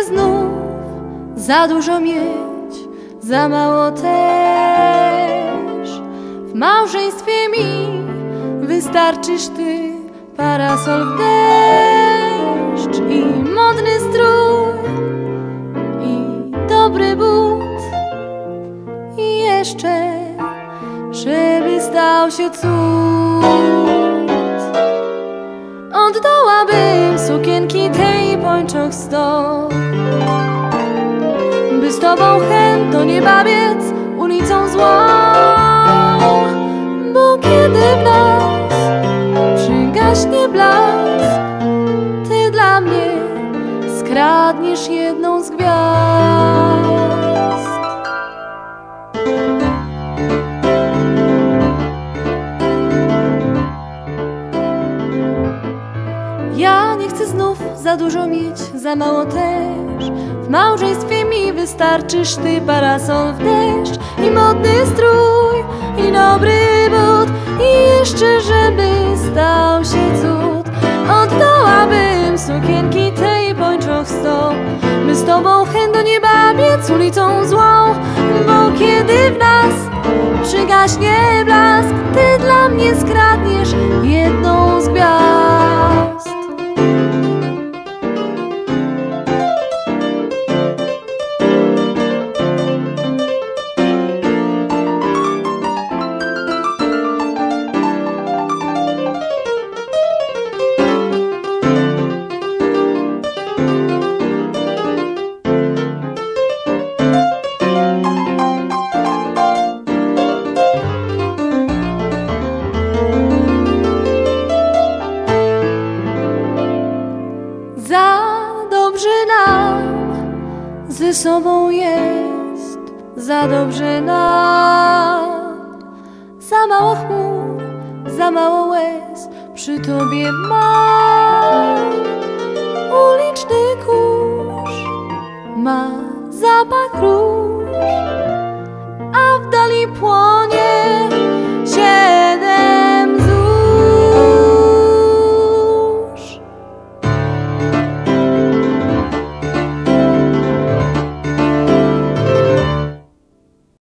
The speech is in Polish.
chcę znów za dużo mieć, za mało też. W małżeństwie mi wystarczysz ty, parasol w deszcz i modny strój i dobry but i jeszcze, żeby stał się cud. Oddałabym sukienki tej pończoch 100, by z tobą chęt do nieba biec ulicą złą. Bo kiedy w nas przygaśnie blask, ty dla mnie skradniesz jedną z gwiazd. Ja nie chcę znów za dużo mieć, za mało też. W małżeństwie mi wystarczysz ty, parasol w deszcz i modny strój i dobry but i jeszcze, żeby stał się cud. Oddałabym sukienki tej pończoch 100, by z tobą chęt do nieba biec ulicą złą. Bo kiedy w nas przygaśnie blask, ty dla mnie skradniesz jedną z gwiazd. Za dobrze nam ze sobą jest, za dobrze nam. Za mało chmur, za mało łez przy tobie mam. Uliczny kurz ma zapach róż.